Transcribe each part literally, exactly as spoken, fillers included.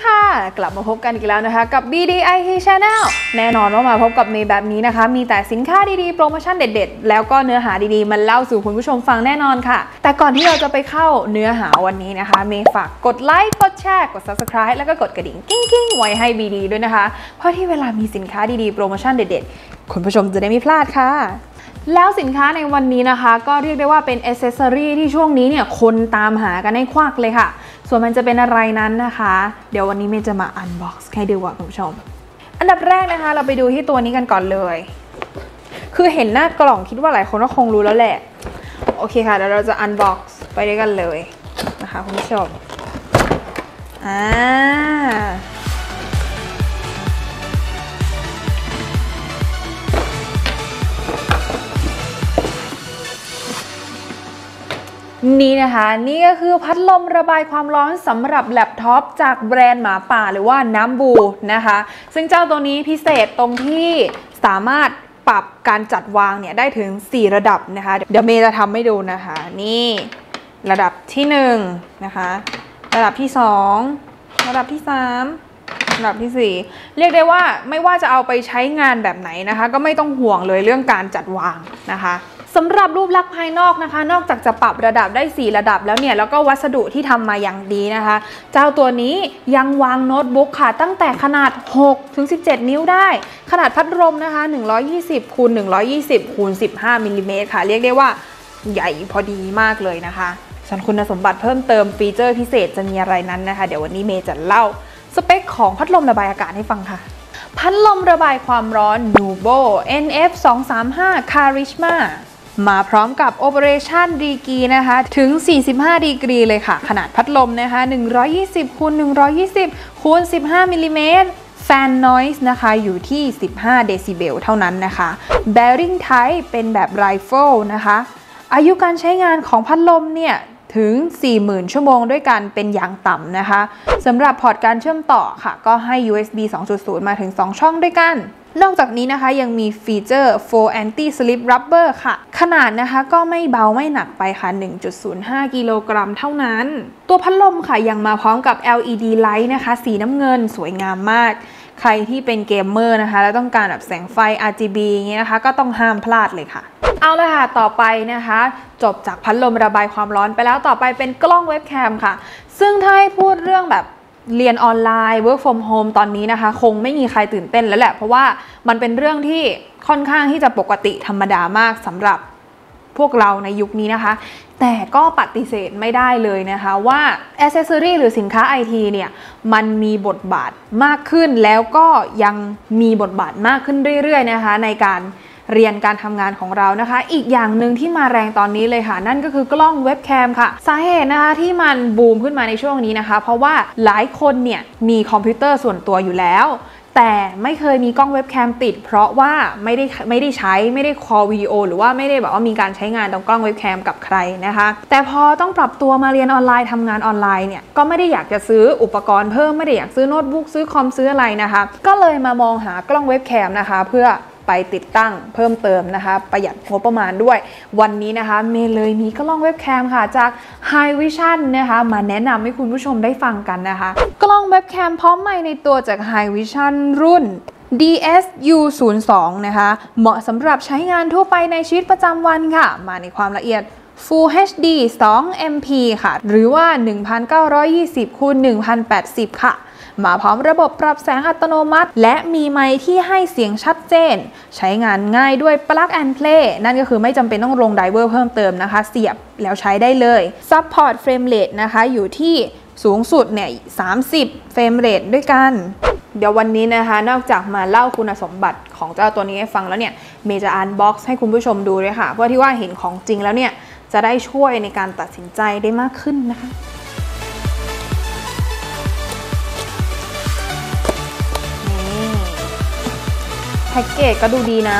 ค่ะกลับมาพบกันอีกแล้วนะคะกับ บี ดี ไอ ที Channel แน่นอนว่ามาพบกับเมย์แบบนี้นะคะมีแต่สินค้าดีๆโปรโมชั่นเด็ดๆแล้วก็เนื้อหาดีๆมันเล่าสู่คุณผู้ชมฟังแน่นอนค่ะแต่ก่อนที่เราจะไปเข้าเนื้อหาวันนี้นะคะเมย์ฝากกดไลค์กดแชร์กด Subscribe แล้วก็กดกระดิ่งกิ้งๆไว้ให้ บี ดี ด้วยนะคะเพราะที่เวลามีสินค้าดีๆโปรโมชั่นเด็ดๆคุณผู้ชมจะได้ไม่พลาดค่ะแล้วสินค้าในวันนี้นะคะก็เรียกได้ว่าเป็นอ c เซสซอรี่ที่ช่วงนี้เนี่ยคนตามหากันให้ควักเลยค่ะส่วนมันจะเป็นอะไรนั้นนะคะเดี๋ยววันนี้เมย์จะมาอันบ็อกซ์ให้ดูว่าคุณผู้ชมอันดับแรกนะคะเราไปดูที่ตัวนี้กันก่อนเลยคือเห็นหน้ากล่องคิดว่าหลายคนก็คงรู้แล้วแหละโอเคค่ะเดี๋ยวเราจะอันบ็อกซ์ไปด้วยกันเลยนะคะคุณผู้ชมอ่านี่นะคะนี่ก็คือพัดลมระบายความร้อนสำหรับแล็ปท็อปจากแบรนด์หมาป่าหรือว่าน้ำบูนะคะซึ่งเจ้าตัวนี้พิเศษตรงที่สามารถปรับการจัดวางเนี่ยได้ถึงสี่ระดับนะคะเดี๋ยวเมย์จะทำให้ดูนะคะนี่ระดับที่หนึ่งนะคะระดับที่สองระดับที่สามระดับที่สี่เรียกได้ว่าไม่ว่าจะเอาไปใช้งานแบบไหนนะคะก็ไม่ต้องห่วงเลยเรื่องการจัดวางนะคะสำหรับรูปลักษณ์ภายนอกนะคะนอกจากจะปรับระดับได้สี่ระดับแล้วเนี่ยแล้วก็วัสดุที่ทำมาอย่างดีนะคะเจ้าตัวนี้ยังวางโน้ตบุ๊กค่ะตั้งแต่ขนาดหกถึงสิบเจ็ดนิ้วได้ขนาดพัดลมนะคะหนึ่งร้อยยี่สิบคูณหนึ่งร้อยยี่สิบคูณสิบห้ามิลลิเมตรค่ะเรียกได้ว่าใหญ่พอดีมากเลยนะคะส่วนคุณสมบัติเพิ่มเติมฟีเจอร์พิเศษจะมีอะไรนั้นนะคะเดี๋ยววันนี้เมย์จะเล่าสเปคของพัดลมระบายอากาศให้ฟังค่ะพัดลมระบายความร้อน Nuvo เอ็น เอฟ สองสามห้า Charismaมาพร้อมกับ Operation Degree นะคะถึงสี่สิบห้าดีกรีเลยค่ะขนาดพัดลมนะคะหนึ่งร้อยยี่สิบคูณหนึ่งร้อยยี่สิบคูณสิบห้ามิลลิเมตร Fan Noise นะคะอยู่ที่สิบห้าเดซิเบลเท่านั้นนะคะ Bearing Type เป็นแบบ Rifle นะคะอายุการใช้งานของพัดลมเนี่ยถึง สี่หมื่น ชั่วโมงด้วยกันเป็นอย่างต่ำนะคะสำหรับพอร์ตการเชื่อมต่อค่ะก็ให้ ยู เอส บี สองจุดศูนย์ มาถึงสองช่องด้วยกันนอกจากนี้นะคะยังมีฟีเจอร์ โฟร์ Anti Slip Rubber ค่ะขนาดนะคะก็ไม่เบาไม่หนักไปค่ะ หนึ่งจุดศูนย์ห้า กิโลกรัมเท่านั้นตัวพัดลมค่ะยังมาพร้อมกับ แอล อี ดี Light นะคะสีน้ำเงินสวยงามมากใครที่เป็นเกมเมอร์นะคะแล้วต้องการแบบแสงไฟ อาร์ จี บี อย่างเงี้ยนะคะก็ต้องห้ามพลาดเลยค่ะเอาละค่ะต่อไปนะคะจบจากพัดลมระบายความร้อนไปแล้วต่อไปเป็นกล้องเว็บแคมค่ะซึ่งถ้าให้พูดเรื่องแบบเรียนออนไลน์ work from home ตอนนี้นะคะคงไม่มีใครตื่นเต้นแล้วแหละเพราะว่ามันเป็นเรื่องที่ค่อนข้างที่จะปกติธรรมดามากสำหรับพวกเราในยุคนี้นะคะแต่ก็ปฏิเสธไม่ได้เลยนะคะว่า accessory หรือสินค้า ไอ ที เนี่ยมันมีบทบาทมากขึ้นแล้วก็ยังมีบทบาทมากขึ้นเรื่อยๆนะคะในการเรียนการทำงานของเรานะคะอีกอย่างหนึ่งที่มาแรงตอนนี้เลยค่ะนั่นก็คือกล้องเว็บแคมค่ะสาเหตุนะคะที่มันบูมขึ้นมาในช่วงนี้นะคะเพราะว่าหลายคนเนี่ยมีคอมพิวเตอร์ส่วนตัวอยู่แล้วแต่ไม่เคยมีกล้องเว็บแคมติดเพราะว่าไม่ได้ไม่ได้ใช้ไม่ได้คอลวิดีโอหรือว่าไม่ได้แบบว่ามีการใช้งานตรงกล้องเว็บแคมกับใครนะคะแต่พอต้องปรับตัวมาเรียนออนไลน์ทำงานออนไลน์เนี่ยก็ไม่ได้อยากจะซื้ออุปกรณ์เพิ่มไม่ได้อยากซื้อโน้ตบุ๊กซื้อคอมซื้ออะไรนะคะก็เลยมามองหากล้องเว็บแคมนะคะเพื่อไปติดตั้งเพิ่มเติมนะคะประหยัดงบประมาณด้วยวันนี้นะคะเมย์เลยมีกล้องเว็บแคมค่ะจาก Hivision นะคะมาแนะนำให้คุณผู้ชมได้ฟังกันนะคะกล้องเว็บแคมพร้อมไมค์ในตัวจาก Hivision รุ่น ดี เอส ยู ศูนย์ สอง นะคะเหมาะสำหรับใช้งานทั่วไปในชีวิตประจำวันค่ะมาในความละเอียด Full เอช ดี สอง เอ็ม พี ค่ะหรือว่า หนึ่งพันเก้าร้อยยี่สิบคูณหนึ่งพันแปดสิบ ค่ะมาพร้อมระบบปรับแสงอัตโนมัติและมีไมค์ที่ให้เสียงชัดเจนใช้งานง่ายด้วย Plug and Play นั่นก็คือไม่จำเป็นต้องลงไดเวอร์เพิ่มเติมนะคะเสียบแล้วใช้ได้เลย Support Frame Rate นะคะอยู่ที่สูงสุดเนี่ยสามสิบเฟรมเรทด้วยกันเดี๋ยววันนี้นะคะนอกจากมาเล่าคุณสมบัติของเจ้าตัวนี้ให้ฟังแล้วเนี่ยเมย์จะอันบ็อกซ์ให้คุณผู้ชมดูด้วยค่ะเพื่อที่ว่าเห็นของจริงแล้วเนี่ยจะได้ช่วยในการตัดสินใจได้มากขึ้นนะคะแพ็กเกจก็ดูดีนะ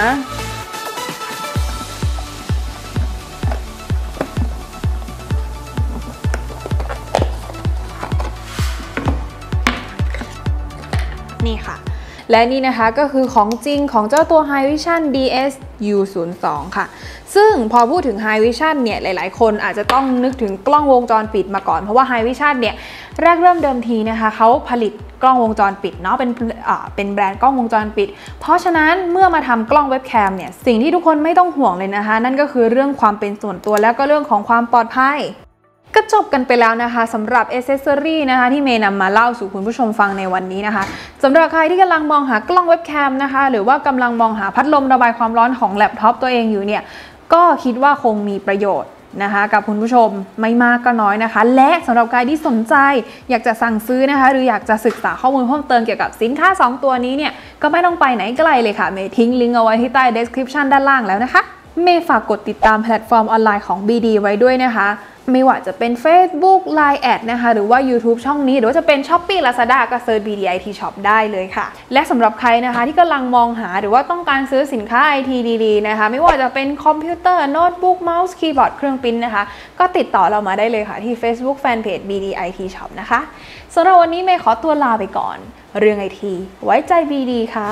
นี่ค่ะและนี่นะคะก็คือของจริงของเจ้าตัว Hivision ดี เอส ยู ศูนย์ สอง ค่ะซึ่งพอพูดถึง High Vision เนี่ยหลายๆคนอาจจะต้องนึกถึงกล้องวงจรปิดมาก่อนเพราะว่า High Vision เนี่ยแรกเริ่มเดิมทีนะคะเขาผลิตกล้องวงจรปิดเนาะเป็นอ่าเป็นแบรนด์กล้องวงจรปิดเพราะฉะนั้นเมื่อมาทำกล้องเว็บแคมเนี่ยสิ่งที่ทุกคนไม่ต้องห่วงเลยนะคะนั่นก็คือเรื่องความเป็นส่วนตัวแล้วก็เรื่องของความปลอดภัยก็จบกันไปแล้วนะคะสำหรับอ c เซสซอรี่นะคะที่เมย์นำมาเล่าสู่คุณผู้ชมฟังในวันนี้นะคะสำหรับใครที่กำลังมองหากล้องเว็บแคมนะคะหรือว่ากำลังมองหาพัดลมระบายความร้อนของแล็ปท็อปตัวเองอยู่เนี่ยก็คิดว่าคงมีประโยชน์นะคะกับคุณผู้ชมไม่มากก็น้อยนะคะและสำหรับใครที่สนใจอยากจะสั่งซื้อนะคะหรืออยากจะศึกษาข้อมูลเพิ่มเติมเกี่ยวกับสินค้าสองตัวนี้เนี่ยก็ไม่ต้องไปไหนไกลเลยค่ะเมย์ทิ้งลิงก์เอาไว้ที่ใต้ description ด้านล่างแล้วนะคะเมย์ฝากกดติดตามแพลตฟอร์มออนไลน์ของ บี ดี ไว้ด้วยนะคะไม่ว่าจะเป็น Facebook ไลน์ แอด นะคะหรือว่า YouTube ช่องนี้หรือว่าจะเป็น Shopee Lazada ก็เซิร์ช บี ดี ไอ ที Shop ได้เลยค่ะและสำหรับใครนะคะที่กำลังมองหาหรือว่าต้องการซื้อสินค้า ไอ ที ดีๆนะคะไม่ว่าจะเป็นคอมพิวเตอร์โน้ตบุ๊กเมาส์คีย์บอร์ดเครื่องปริ้นนะคะก็ติดต่อเรามาได้เลยค่ะที่ Facebook Fanpage บี ดี ไอ ที Shop นะคะสำหรับวันนี้เมย์ขอตัวลาไปก่อนเรื่อง ไอ ที ไว้ใจ บี ดี ค่ะ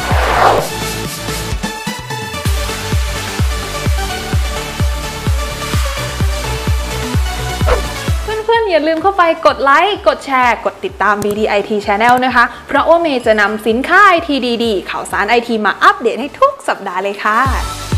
เพื่อนๆอย่าลืมเข้าไปกดไลค์กดแชร์กดติดตาม บี ดี ไอ ที Channel นะคะเพราะว่าเมย์จะนำสินค้า ไอ ที ดีๆข่าวสาร ไอ ที มาอัปเดตให้ทุกสัปดาห์เลยค่ะ